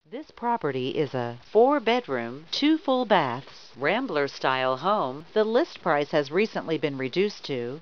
This property is a 4-bedroom, 2 full baths, Rambler style home. The list price has recently been reduced to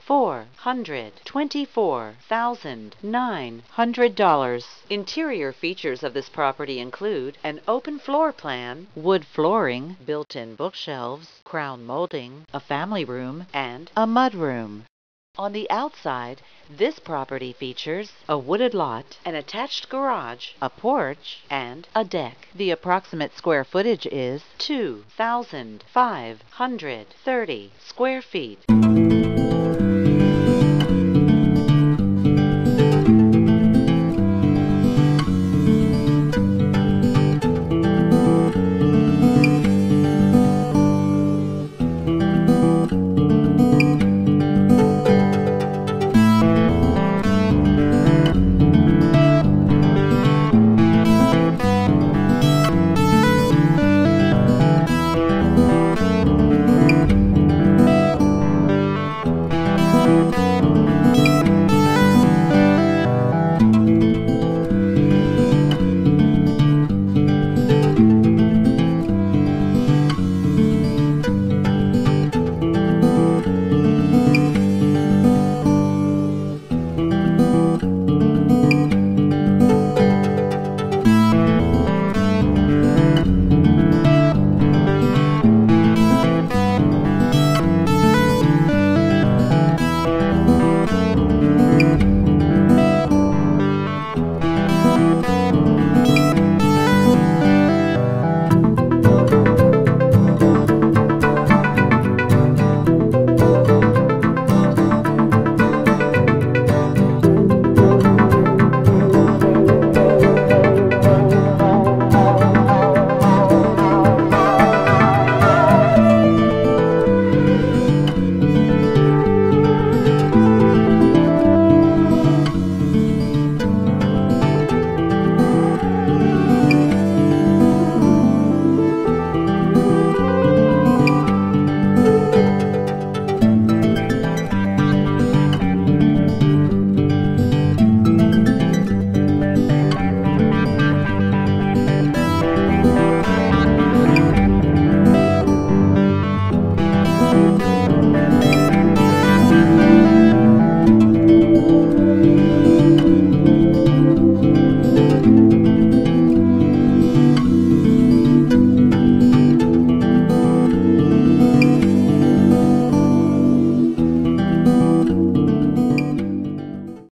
$424,900. Interior features of this property include an open floor plan, wood flooring, built-in bookshelves, crown molding, a family room, and a mudroom. On the outside, this property features a wooded lot, an attached garage, a porch, and a deck. The approximate square footage is 2,530 square feet.